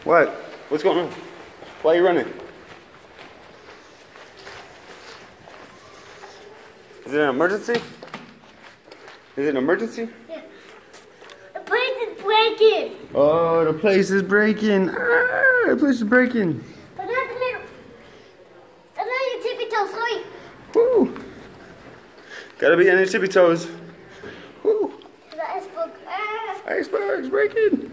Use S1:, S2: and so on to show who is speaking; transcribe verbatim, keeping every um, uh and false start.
S1: What? What's going on? Why are you running? Is it an emergency? Is it an emergency?
S2: Yeah. The place is breaking.
S1: Oh, the place is breaking. Ah, the place is breaking.
S2: But not the little. I'm not your tippy toes, sorry.
S1: Woo. Gotta be on your tippy toes. Woo.
S2: The iceberg. Ah.
S1: Iceberg's breaking.